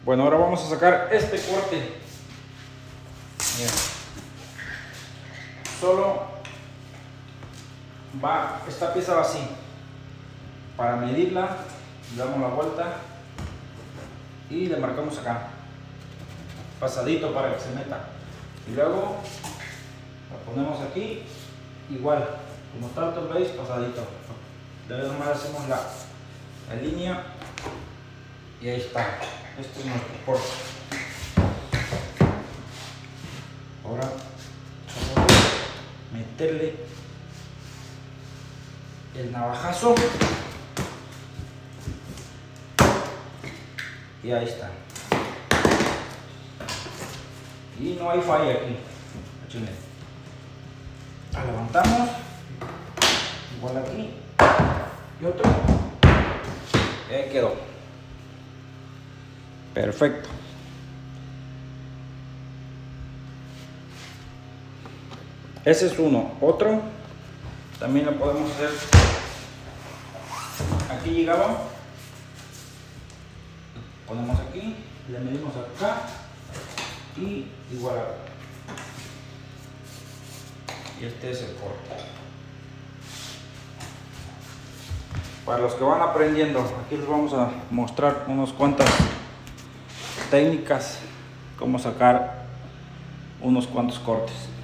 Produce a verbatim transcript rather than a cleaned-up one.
Bueno, ahora vamos a sacar este corte. Mira. Solo va, esta pieza va así. Para medirla, le damos la vuelta y le marcamos acá. Pasadito para que se meta. Y luego la ponemos aquí, igual, como tanto veis, pasadito. Luego nomás hacemos la, la línea y ahí está. Este es nuestro corte. Ahora vamos a meterle el navajazo y ahí está. Y no hay falla aquí. La levantamos, igual aquí y otro, y ahí quedó. Perfecto. Ese es uno. Otro también lo podemos hacer. Aquí llegaba, ponemos aquí, le medimos acá y igual acá. Y este es el corte. Para los que van aprendiendo, aquí les vamos a mostrar unas cuantas técnicas, cómo sacar unos cuantos cortes.